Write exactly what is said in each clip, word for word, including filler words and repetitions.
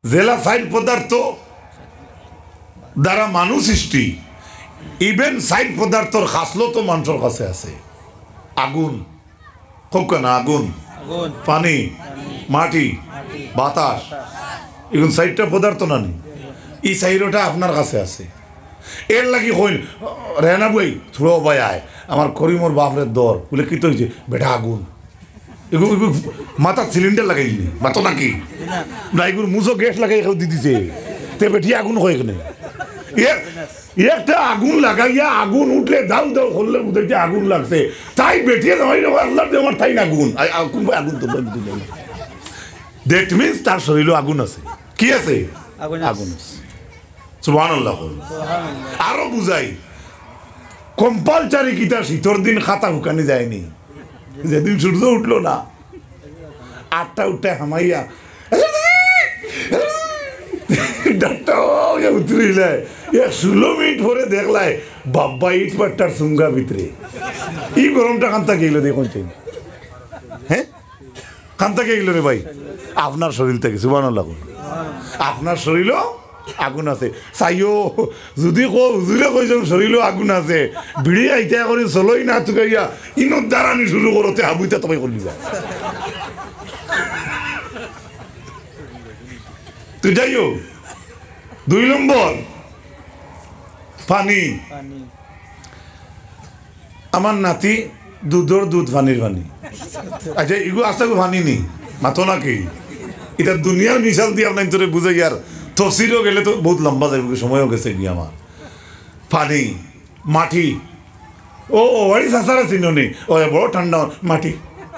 জেলা সাইড পদার্থ দ্বারা মানুষ সৃষ্টি ইভেন সাইড পদার্থর খাসলো তো মানুষের কাছে আছে আগুন খুব কেন আগুন পানি মাটি বাতাস এগুলো সাইডটা পদার্থ না নি এই সাইডটা আপনার কাছে আছে এর লাগি কইন রেনা বই থুড়ো ভাই আয় আমার করিমর বাপরের দর বলে কি তো হয়েছে বেটা আগুন এগুলো মাথা সিলিন্ডার লাগাইনি মাতো নাকি না এগুলো মুসো গ্যাস লাগাই এখানে দিয়ে দিছে তে বেটি আগুন হয় এখানে একটা আগুন লাগাইয়া আগুন উঠলে দাও দাও করলে বুঝাইতে আগুন লাগছে তাই বেটিয়ে দেওয়াই আল্লাহ আমার তাই আগুন আগুন তো দ্যাট মিনস তার শরীরে আগুন আছে কি আছে আগুন আছে সুবহানাল্লাহ আরো বুঝাই কম্পালসারি কিতা শীতর দিন খাতা হুকানি যায়নি যেদিন সূর্য উঠলো না আটটা উঠতে হামাইয়া উতরিলে ষোলো মিনিট পরে দেখলাই বাব্বা ইট পাট্টার সুঙ্গা ভিতরে ই গরমটা কান্তা গেল দেখুন হ্যাঁ কান্তা গেল রে ভাই আপনার শরীর থেকে সুবহানাল্লাহ আপনার শরীরও আগুন আছে চাইও যদি কো হুজুরে কইছেন শরীরও আগুন আছে বিড়ি আইতা করে চলই না তুকাইয়া ইনত দাঁড়ানি শুরু করতে হাবুইতা তবে করলি যা তুই যাইও দুই নম্বর পানি আমার নাতি দুধর দুধ পানির পানি আচ্ছা এগুলো আস্তে পানি নেই মাতো নাকি এটা দুনিয়ার মিশাল দিয়ে আপনার তোরে বুঝে গিয়ার তফসিলও গেলে তো বহুত লম্বা যাবে সময়ও গেছে গিয়ে আমার পানি মাটি ও ও বাড়ি সাসারা চিনো নেই ও বড় ঠান্ডা মাটি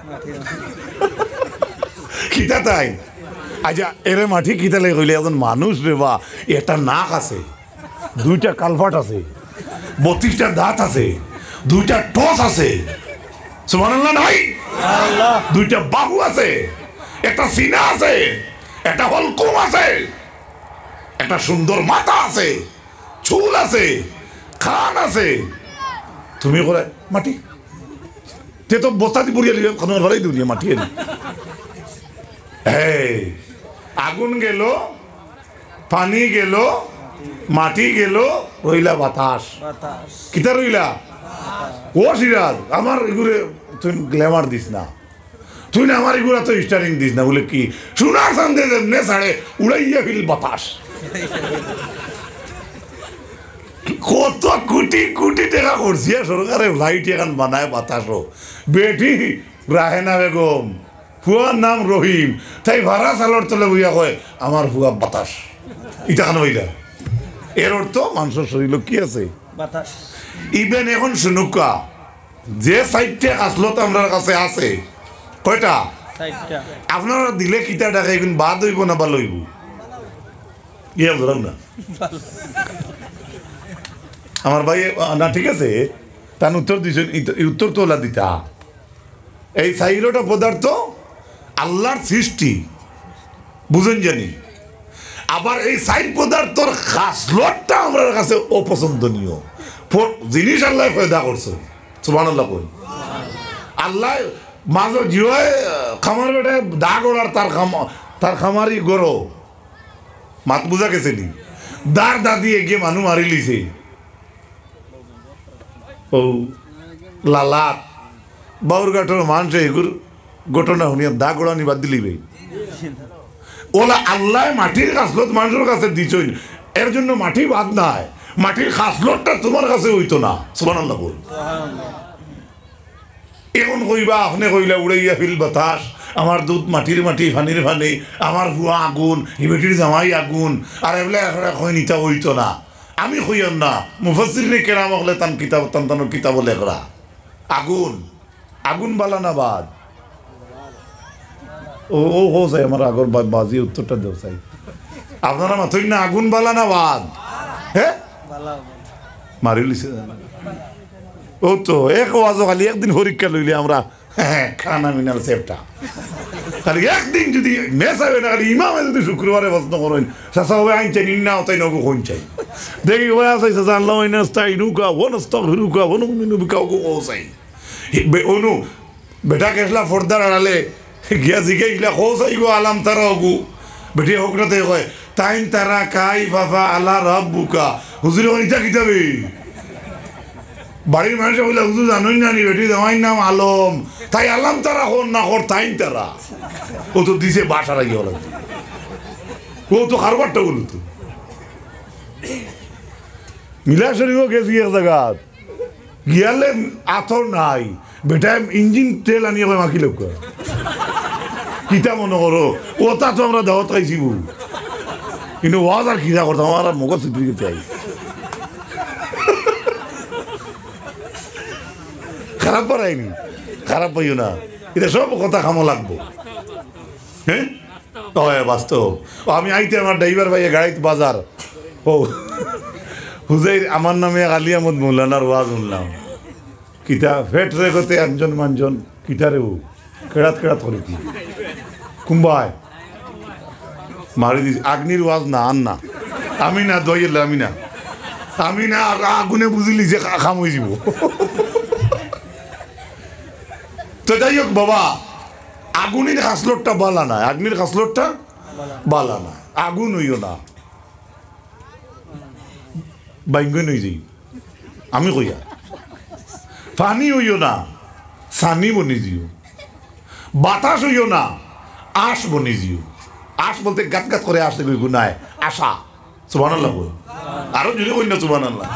কিতা তাই আচ্ছা এরে মাটি কিতা লাগে কইলে একজন মানুষ রে বা একটা নাক আছে দুইটা কালভার্ট আছে বত্রিশটা দাঁত আছে দুইটা টস আছে সুবহানাল্লাহ নাই দুইটা বাহু আছে একটা সিনা আছে একটা হলকুম আছে একটা সুন্দর মাথা আছে চুল আছে খান আছে তুমি করে মাটি তে তো বস্তাতি পুড়িয়ে লিয়ে খানোর ঘরেই দুনিয়া মাটি এনে এই আগুন গেল পানি গেল মাটি গেল রইলা বাতাস কিতা রইলা ও সিরাজ আমার এগুলো তুই গ্ল্যামার দিস না তুই না আমার এগুলো তো স্টারিং দিস না বলে কি সোনার সন্দেহ নে সাড়ে উড়াইয়া ফিল বাতাস কত কোটি কোটি টাকা করছি সরকারে লাইট এখন বানায় বাতাসও বেটি রাহেনা বেগম ফুয়ার নাম রহিম তাই ভাড়া চালর তলে বইয়া কয় আমার ফুয়া বাতাস ইটা কেন হইলা এর অর্থ মানুষের শরীর কি আছে বাতাস ইভেন এখন শুনুকা যে সাইডটা আসলো তো আমার কাছে আছে কয়টা আপনারা দিলে কিতা টাকা এখন বাদ হইব না বা লইব ইয়া ধরুন না আমার ভাই না ঠিক আছে তার উত্তর দিয়েছেন উত্তর তো ওলা দিতা এই সাইরোটা পদার্থ আল্লাহর সৃষ্টি বুঝেন জানি আবার এই সাইড পদার্থর খাসলতটা আমার কাছে অপছন্দনীয় জিনিস আল্লাহ পয়দা করছে সুবহানাল্লাহ কই আল্লাহ মাঝে জিওয় খামার বেটা দাগ ওড়ার তার খামা তার খামারি গরো মাত বুঝা গেছে নি দাঁড় দাদি এগিয়ে মানুষ মারি লিছে ও লালাত বাউর গাঠর মানুষ এগুর ঘটনা শুনিয়া দা গোড়ানি বাদ দিলি ভাই ওলা আল্লাহ মাটির খাসলত মানুষের কাছে দিছই এর জন্য মাটি বাদ নাই মাটির খাসলতটা তোমার কাছে হইতো না সুবহানাল্লাহ বল এখন কইবা আপনি কইলা উড়াইয়া ফিল বাতাস আমার দুধ মাটির মাটি ফানির ফানি আমার হুয়া আগুন হিবেটির জামাই আগুন আর এগুলা কই নিতা হইতো না আমি কইয়াম না মুফাসসিরিনে কেরাম হলে তান কিতাব তান তান কিতাব লেখরা আগুন আগুন বালা না বাদ ও ও হো চাই আমার আগর বাজি উত্তরটা দেও চাই আপনারা মাথই না আগুন বালা না বাদ হ্যাঁ মারি লিছে ও তো এক ওয়াজও খালি একদিন পরীক্ষা লইলে আমরা হ্যাঁ খানা মিনাল সেফটা খালি একদিন যদি মেস হবে না খালি ইমামে যদি শুক্রবারে প্রশ্ন করেন চাষা হবে আইন চাই নিন না তাই নগো কোন চাই দেখি ওয়া চাই চাষা আল্লাহ তাই নুকা ও নস্তা নুকা ও নুমিনু বিকাও ও চাই অনু বেটা কেসলা ফর্দার আড়ালে গিয়া জিকে গিলা খো চাইব আলাম তারা হগু বেটি হোকরাতে কয় তাইন তারা কাই বাবা আলা রব বুকা হুজুরে অনিতা কিতাবে বাড়ির মানুষ বলে হুজুর জানোই না নি বেটি আমার নাম আলম তাই আলম তারা হন না হর তাইন তারা ও তো দিছে বাসার আগে হল ও তো কারবারটা বলো তো মিলা শরীফ গেছি এক জায়গা গিয়ালে আথর নাই বেটা ইঞ্জিন তেল আনিয়ে মাখি লোক কিতা মনে করো ও তা তো আমরা দাওয়াত খাইছি কিন্তু ওয়াজ আর খিদা করতাম আমার মগজ চিত্রি চাই খারাপ পারাইনি খারাপ পাইও না এটা সব কথা খামো লাগবো হ্যাঁ বাস্তব আমি আইতে আমার ড্রাইভার ভাইয়া গাড়িতে বাজার ও হুজাইর আমার নামে আলী আহমদ মৌলানার ওয়াজ শুনলাম কিতা ফেট রে করতে একজন মানজন কিতা রে ও কেড়াত কেড়াত করে কি কুম্বায় মারি দিস আগ্নির ওয়াজ না আন না আমি না দইয়ের আমি না আমি না আগুনে বুঝিলি যে খাম হয়ে যাব তো যাই হোক বাবা আগুনের খাসলোটটা বালা না আগ্নির খাসলোটটা বালা না আগুন হইও না বাইঙ্গন হয়ে যাই আমি কইয়া পানি হইও না সানি বনি দিও বাতাস হইও না আশ বনি দিও আশ বলতে গাত গাত করে আসতে কই গুনায় আশা সুবহানাল্লাহ বল আরো জুড়ে কই না সুবহানাল্লাহ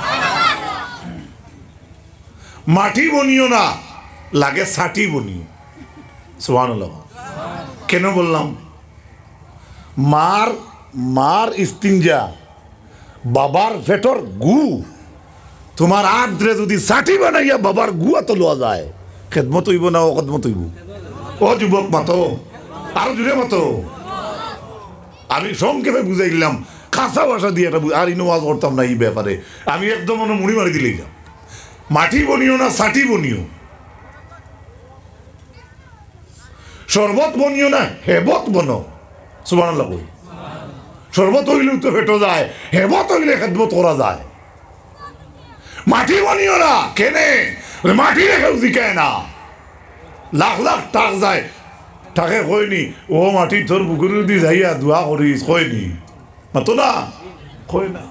মাটি বনিও না লাগে ছাটি বনিও সুবহানাল্লাহ কেন বললাম মার মার ইস্তিনজা বাবার ফেটর গু তোমার আদ্রে যদি ছাটি বানাইয়া বাবার গুয়া তো লওয়া যায় খেদমত হইব না অকদমত হইব ও যুবক মাতো আরো জুড়ে মতো আমি সংক্ষেপে বুঝাইলাম খাসা ভাষা দিয়ে একটা আর ইনোয়াজ করতাম না এই ব্যাপারে আমি একদম মনে মুড়ি মারি দিলেই যাম মাটি বনিও না ছাটি বনিও শরবত বনিও না হেবত বনো সুবহানাল্লাহ কই শরবত হইলেও তো ফেটো যায় হেবত হইলে খেদমত করা যায় মাটি বনিও না কেনে মাটি রেখেও জিকায় না লাখ লাখ টাক যায় টাকে কইনি ও মাটি তোর বুকুর দি যাইয়া দোয়া করিস কইনি মাতো না কই না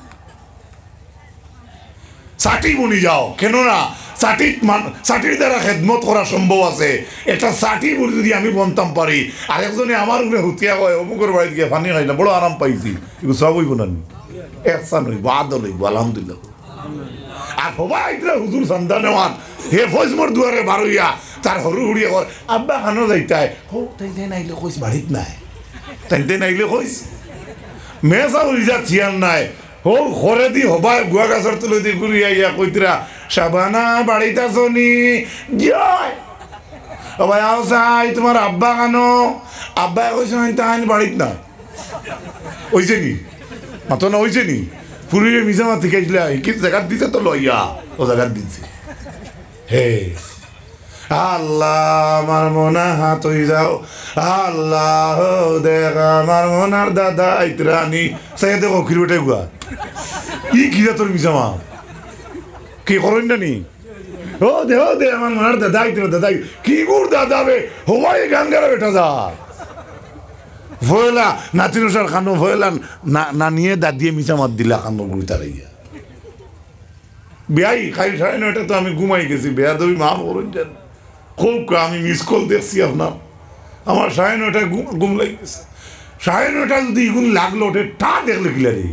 ছাটি বনি যাও কেন না ছাটি ছাটির দ্বারা খেদমত করা সম্ভব আছে একটা ছাটি বলি যদি আমি বনতাম পারি আরেকজনে আমার উপরে হুতিয়া কয় অমুকের বাড়িতে গিয়ে পানি খাই না বড় আরাম পাইছি এগুলো সব হইব না একসান হইব আদল হইব আলহামদুলিল্লাহ আর সবাই হুজুর সন্তান নেওয়ান হে ফজমর দুয়ারে বারইয়া তার সরু হুড়িয়ে কর আব্বা খানো যাইতাই হো তাই তাই নাইলে কইস বাড়িত নাই তাই তাই নাইলে কইস মেসা উইজা চিয়ান নাই হো ঘরে দি হবাই গুয়া গাছর তুলে দি ঘুরিয়া ইয়া কইতরা সাবানা বাড়িতে আসনি জয় সবাই আও চাই তোমার আব্বা খানো আব্বা কইস তাই বাড়িত না ওইছে নি মাতো না ওইছে নি ফুরিয়ে মিশা মাতি খাইছিলা কি জায়গা দিছে তো লইয়া ও জায়গা দিছে হে আল্লাহ আমার মনা হাত হয়ে যাও আল্লাহ দেখ আমার মনার দাদা আইতরানি সাই দেখো খিরুটে গুয়া ই কিরা তোর মিশা মা কি করেন না নি ও দে ও দে আমার মনার দাদা আইতরা দাদা কি গুড় দাদা বে হবাই গাঙ্গারা বেটা যা ভয়লা নাতিনুসার খানো ভয়লা না নিয়ে দাদিয়ে মিশা মাত দিলা খানো গুড়ি তারাইয়া বেয়াই খাই সাড়ে নয়টা তো আমি ঘুমাই গেছি বেয়া দবি মা বলুন যান খুব আমি মিস কল দেখছি আপনার আমার সাড়ে নয়টায় ঘুম ঘুম লাগতেছে সাড়ে নয়টায় যদি ইগুন লাগলো ওঠে টা দেখলে কিলা রে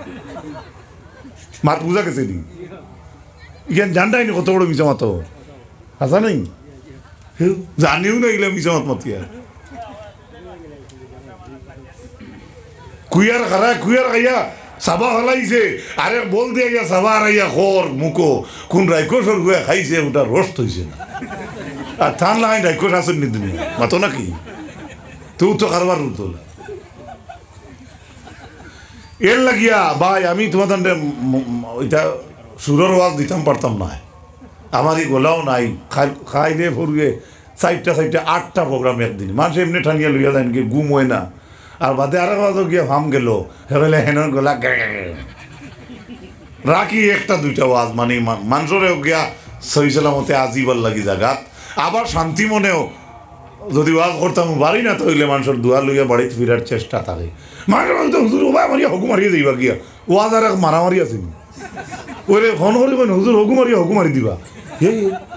মাত বুঝা গেছে নি ইখান জানটাই নি কত বড় মিশা মাতো আসা নাই জানিও না এগুলা মিশা মাত মাতিয়া কুইয়ার খারায় কুইয়ার খাইয়া সাবা হলাইছে আরে বল দিয়ে গিয়া সাবা হারাইয়া খর মুখো কোন রাইকোসর গুয়া খাইছে ওটা রোস্ট হয়েছে না আর থান লাগাই রাইকোস আসেন নি দুনিয়া মাতো নাকি তুই তো কারবার তো এর লাগিয়া ভাই আমি তোমাদের ওইটা সুরের ওয়াজ দিতাম পারতাম না আমার এই গোলাও নাই খাইলে ফুরগে চারটা চারটা আটটা প্রোগ্রাম একদিন মানুষ এমনি ঠানিয়া লইয়া যায় নাকি গুম হয় না আর বাদে আর বাজও গিয়ে ফাম গেল হেবেলে হেনর গলা রাখি একটা দুইটা ওয়াজ মানে মানুষেরও গিয়া সহি সালামতে আজিবার লাগি জাগাত আবার শান্তি মনেও যদি ওয়াজ করতাম বাড়ি না তৈলে মানুষের দুয়া লইয়া বাড়িতে ফিরার চেষ্টা থাকে মানুষ মানুষ হুজুর ওবা মারিয়া হকু মারিয়ে যাইবা গিয়া ওয়াজ আর মারামারি আছে ওরে ফোন করি কেন হুজুর হকু মারিয়া হকু মারি দিবা হে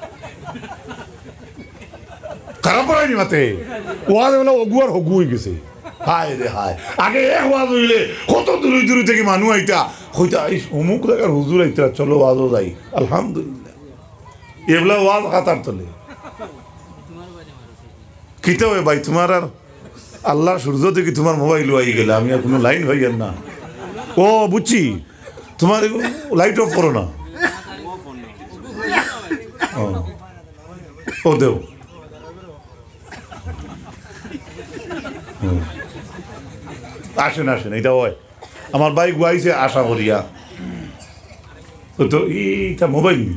খারাপ পড়ায়নি মাতে ওয়াজ বলে অগু আর হকু হয়ে গেছে হায় রে হায় আগে এক ওয়াজ হইলে কত দূরে দূরে থেকে মানুষ আইতা হইতা এই অমুক জায়গার হুজুর আইতা চলো ওয়াজও যাই আলহামদুলিল্লাহ এগুলা ওয়াজ খাতার তোলে কিতে হয় ভাই তোমার আর আল্লাহ সূর্য থেকে তোমার মোবাইল আই গেলে আমি আর কোনো লাইন হয়ে গেল না ও বুঝছি তোমার লাইট অফ করো না ও দেও আসেন আসেন এটা হয় আমার বাইক গুয়াইছে আশা করিয়া তো এইটা মোবাইল নি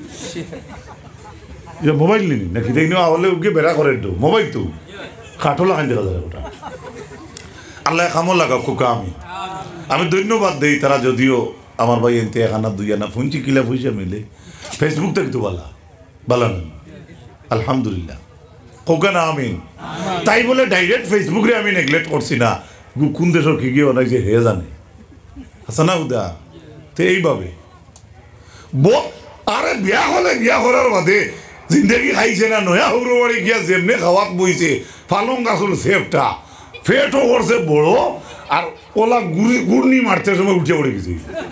মোবাইল নিনি নাকি দেখি হলে ওকে বেড়া করে তো মোবাইল তো কাঠো লাগাই দেখা যায় ওটা আল্লাহ খামো লাগাও কোকা আমি আমি ধন্যবাদ দিই তারা যদিও আমার ভাই এনতে এক আনা দুই আনা ফুঞ্চি কিলা পয়সা মিলে ফেসবুক থেকে তো বালা বালা না আলহামদুলিল্লাহ কোকা না আমিন তাই বলে ডাইরেক্ট ফেসবুকে আমি নেগলেক্ট করছি না কোন দেশের কি গিয়ে অনেক যে হে জানে আছে না উদা তো এইভাবে আরে বিয়া হলে বিয়া করার বাদে জিন্দগি খাইছে না নয়া সৌর বাড়ি গিয়া যেমনি খাওয়াত বইছে পালং গাছল সেফটা ফেটও করছে বড় আর ওলা গুড়ি গুড়নি মারতে সময় উঠে পড়ে গেছে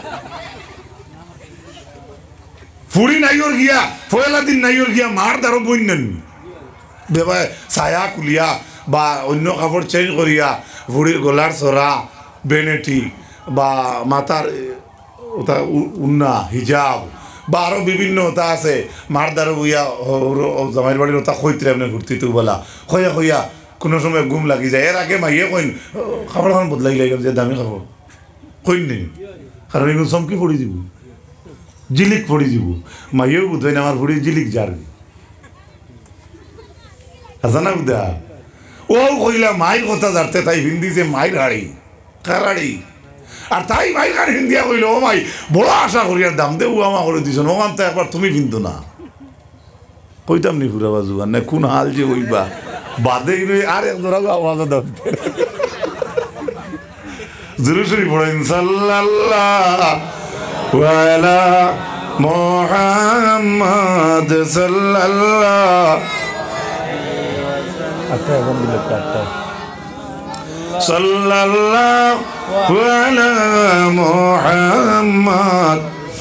ফুড়ি নাইর গিয়া পয়লা দিন নাইর গিয়া মার তারও বই নেন বেবা ছায়া কুলিয়া বা অন্য কাপড় চেঞ্জ করিয়া ফুড়ির গলার চড়া বেনেটি বা মাথার ওটা উন্না হিজাব বা আরও বিভিন্ন ওটা আছে মারদারও বইয়া জামাইয়ের বাড়ির ওটা খৈত্রে আপনি ঘুরতে তো বলা খয়া খয়া কোনো সময় ঘুম লাগি যায় এর আগে মাইয়ে কইন খাবার খান বদলাই লাগে যে দামি খাবার কইন নেই কারণ এগুলো চমকি পড়ি যাব জিলিক পড়ি যাব মাইয়েও বুঝাই না আমার পড়ি জিলিক যার আছে না বুধা ও কইলা মায়ের কথা জানতে তাই হিন্দি যে মায়ের হাড়ি কারাড়ি আর তাই ভাই কার হিন্দিয়া কইল ও ভাই বড় আশা করি আর দাম দেবো আমা করে দিছ ওখান তো একবার তুমি কিন্তু না কইতাম নি ফুরা বাজু আর না কোন হাল যে ওইবা বাদে আর এক ধরা আওয়াজ দাও জরুরি পড়েন সাল্লাল্লাহু আলা মুহাম্মদ সাল্লাল্লাহু আচ্ছা এখন দিলে কাটটা সাল্লাল্লাহু আলা মুহাম্মদ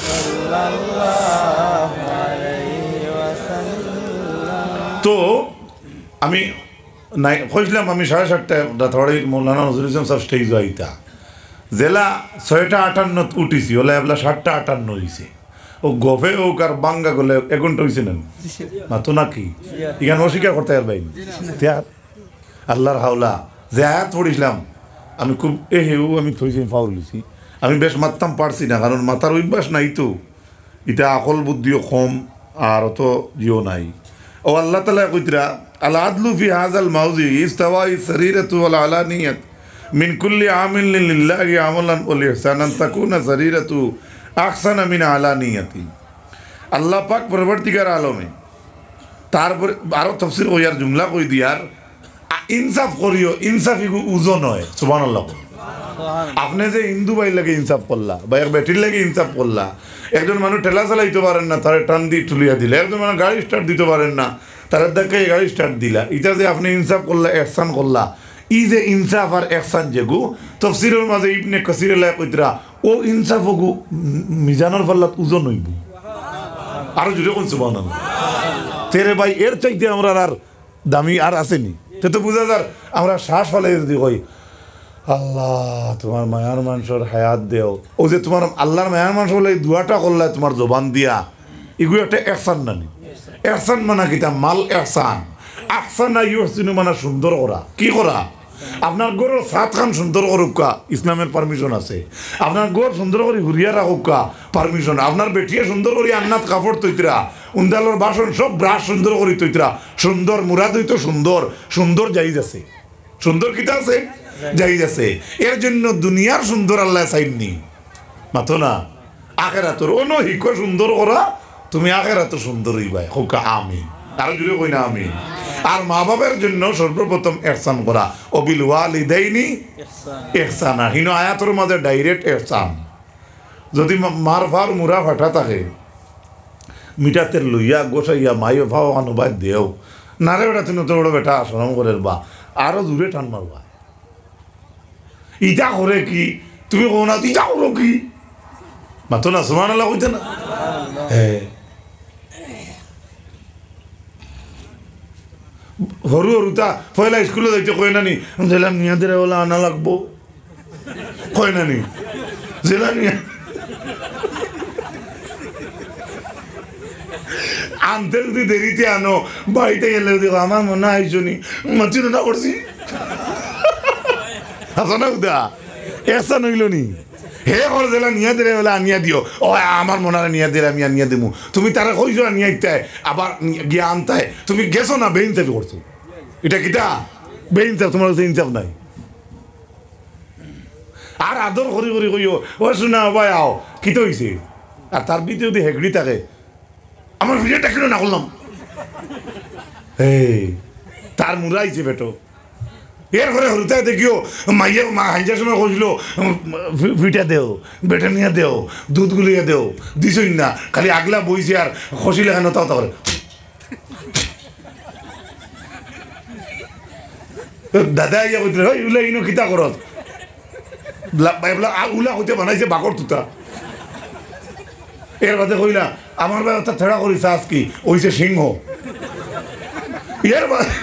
সাল্লাল্লাহু আলাইহি ওয়াসাল্লাম তো আমি নাই কইছিলাম আমি সাড়ে সাতটায় দাথড়ি মৌলানা নজরুল ইসলাম সব স্টেজ আইতা জেলা ছয়টা আটান্ন উঠিছি হলে এবলা সাতটা আটান্ন হয়েছে ও গফে ও কার বাঙ্গা গলে এক ঘন্টা হয়েছে না না তো নাকি এখানে অস্বীকার করতে পারবেন আল্লাহর হাওলা যে আয়াত পড়িছিলাম আমি খুব এ হেউ আমি থইছি ফাউল লিছি আমি বেশ মারতাম পারছি না কারণ মাথার অভ্যাস নাই তো এটা আকল বুদ্ধিও কম আর অত জিও নাই ও আল্লাহ তালা কইতরা আল আদলু ফি হাজাল মাউজি ইস্তাওয়াই শরীরাতু ওয়াল আলানিয়াত মিন কুল্লি আমিল লিল্লাহি আমালান ওয়াল ইহসানান তাকুনা শরীরাতু আহসানা মিন আলানিয়াতি আল্লাহ পাক পরবর্তীকার আলমে তারপরে আরো তাফসীর কইয়ার জুমলা কই দিয়ার ইনসাফ করিও ইনসাফ ইগু ওজন হয় সুবহানাল্লাহ আপনি যে হিন্দু ভাই লাগে ইনসাফ করলা বা এক বেটির লাগে ইনসাফ করলা একজন মানুষ ঠেলা চালাইতে পারেন না তারা টান দিয়ে তুলিয়া দিলা একজন মানুষ গাড়ি স্টার্ট দিতে পারেন না তারা দেখাই গাড়ি স্টার্ট দিলা এটা যে আপনি ইনসাফ করলা এহসান করলা ই যে ইনসাফ আর এহসান যেগু তাফসীরের মাঝে ইবনে কাসির লাই কইতরা ও ইনসাফ গু মিজানের পাল্লাত ওজন হইব আরো জুড়ে কোন সুবহানাল্লাহ তেরে ভাই এর চাইতে আমরা আর দামি আর আসেনি তে তো বুঝা যার আমরা শ্বাস ফেলে যদি কই আল্লাহ তোমার মায়ার মানুষের হায়াত দেও ও যে তোমার আল্লাহর মায়ার মানুষ বলে এই দুয়াটা করলে তোমার জবান দিয়া এগুলো একটা এহসান নানি এহসান মানে কিতা মাল এহসান আহসানা ইউহসিনু মানে সুন্দর করা কি করা আপনার গরুর সাত খান সুন্দর করুকা ইসলামের পারমিশন আছে আপনার গর সুন্দর করে ঘুরিয়া রাখুকা পারমিশন আপনার বেটিয়ে সুন্দর করে আন্নাত কাপড় তৈতরা উন্দালোর বাসন সব ব্রাশ সুন্দর করে তৈতরা সুন্দর মুরাদ হইতো সুন্দর সুন্দর জাইজ আছে সুন্দর কিতা আছে জাইজ আছে এর জন্য দুনিয়ার সুন্দর আল্লাহ চাইননি মাতো না আখেরাতর অন্য হিক সুন্দর করা তুমি আখেরাত সুন্দর হইবাই হোকা আমিন আরো জুড়ে কই না আমিন আর মা বাবার জন্য সর্বপ্রথম ইহসান করা অবিল ওয়ালিদাইনি ইহসানা হিনো আয়াতের মাঝে ডাইরেক্ট ইহসান যদি মার ফার মুরা ফাটা থাকে মিঠাতের লইয়া গোসাইয়া মাইও ভাও আনুবাই দেও নারে বেটা তুমি তো বড় বেটা সরম করে বা আরো দূরে টান মারবা ইটা করে কি তুমি কো না ইটা করো কি মাতো না সুবহানাল্লাহ কইতে না হ্যাঁ হরু হরুতা পয়লা স্কুলে যাইতে কয় না নি জেলা নিয়াদের ওলা আনা লাগবো কয় না নি জেলা নিয়া আনতে যদি দেরিতে আনো বাড়িতে গেলে দেখো আমার মনে আইসো নি চিন্তা করছি আসো না উদা এসা নইল নি হে করে দিলা নিয়ে দিলে বলে আনিয়া দিও ও আমার মনে হয় নিয়ে দিলে আমি আনিয়া দিমু তুমি তারা কইছো নিয়ে আইতে আবার গিয়ে আনতে তুমি গেছো না বেইনসাফি করছো এটা কিটা বেইনসাফ তোমার কাছে ইনসাফ নাই আর আদর করি করি কইও ও শোনা ভাই আও কিতো হইছে আর তার ভিতরে যদি হেগড়ি থাকে আমার ভিডিওটা কেন না করলাম এই তার মুরাইছে বেটো এর ঘরে হরুতায় দেখিও মাইয়া মা হাইজার সময় কইছিল ভিটা দেও বেটা নিয়ে দেও দুধ গুলিয়ে দেও দিছই না খালি আগলা বইছে আর খসিলে কেন তাও তাও দাদা ইয়া কইতে ওই উলা ইনো কিতা করত উলা হইতে বানাইছে বাকর তুতা এর বাদে কইলা আমার ভাই অর্থাৎ ছেড়া করি চাষ কি ওইছে সিংহ এর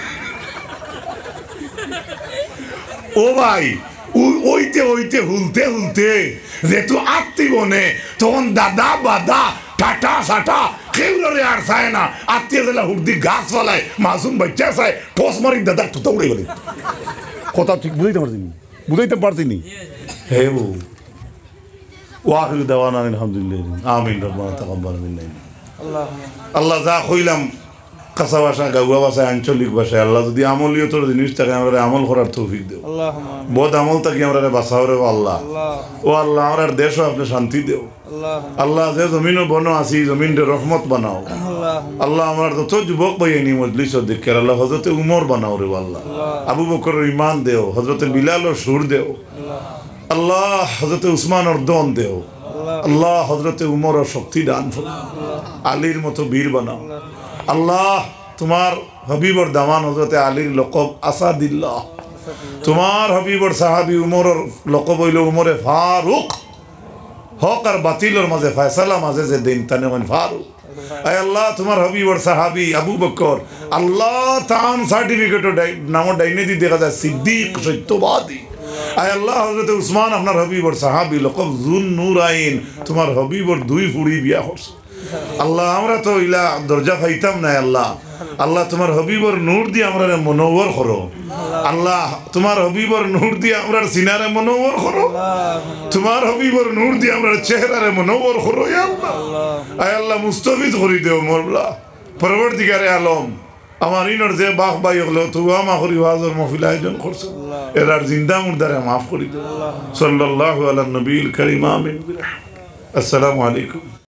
ও ভাই ওইতে ওইতে হুলতে হুলতে যেহেতু আত্মীয় বনে তখন দাদা বাদা টাটা সাটা কেউ আর চায় না আত্মীয় জেলা হুড়দি গাছ ফলায় মাসুম বাচ্চা চায় ঠোস মারি দাদা তুতা উড়ে গেলে কথা ঠিক বুঝাইতে পারছিনি বুঝাইতে পারছিনি হে ও ওয়াখির দাওয়ানা আলহামদুলিল্লাহ আমিন রব্বানা তাকাব্বাল মিন্না আল্লাহ যা কইলাম কাঁচা ভাষা গাউয়া ভাষায় আঞ্চলিক ভাষায় আল্লাহ যদি আমলীয় তোর জিনিস থাকে আমরা আমল করার তৌফিক দেও বদ আমল থাকি আমরা বাঁচাও রে আল্লাহ ও আল্লাহ আমার দেশও আপনি শান্তি দেও আল্লাহ যে জমিন বনো আছি জমিন রহমত বানাও আল্লাহ আমার যত যুবক বইনি মজলিস দেখের আল্লাহ হজরতে উমর বানাও রে আল্লাহ আবু বকরের ইমান দেও হজরতে বিলালের সুর দেও আল্লাহ হজরতে উসমানের দন দেও আল্লাহ হজরতে উমরের শক্তি দান আলীর মতো বীর বানাও আল্লাহ তোমার হবিবর দামান হজরতে আলীর লকব আসাদিল্লাহ তোমার হবিবর সাহাবি উমরের লকব হইল উমরে ফারুক হক আর বাতিলের মাঝে ফয়সালা মাঝে যে দিন তানে ফারুক আয় আল্লাহ তোমার হবিবর সাহাবি আবু বকর আল্লাহ তান সার্টিফিকেট নাম ডাইনে দি দেখা যায় সিদ্দিক সত্যবাদী আয় আল্লাহ হজরতে উসমান আপনার হবিবর সাহাবি লকব জুন নূর আইন তোমার হবিবর দুই ফুড়ি বিয়া করছে আল্লাহ আমরা তো ইলা দরজা পাইতাম না আল্লাহ আল্লাহ তোমার হবিবর নূর দিয়ে আমরা মনোবর করো আল্লাহ তোমার হবিবর নূর দিয়ে আমরা সিনারে মনোবর করো তোমার হবিবর নূর দিয়ে আমরা চেহারারে মনোবর করো আয় আল্লাহ মুস্তাফিদ করি দেও মোরলা পরবর্তীকারে আলম আমার ইনর যে বাঘ বাই হলো তবু আমা করি ওয়াজর মহফিল আয়োজন করছো এরার জিন্দা মুর্দারে মাফ করি দেও সাল্লাল্লাহু আলা নবীল কারীম আমিন আসসালামু আলাইকুম।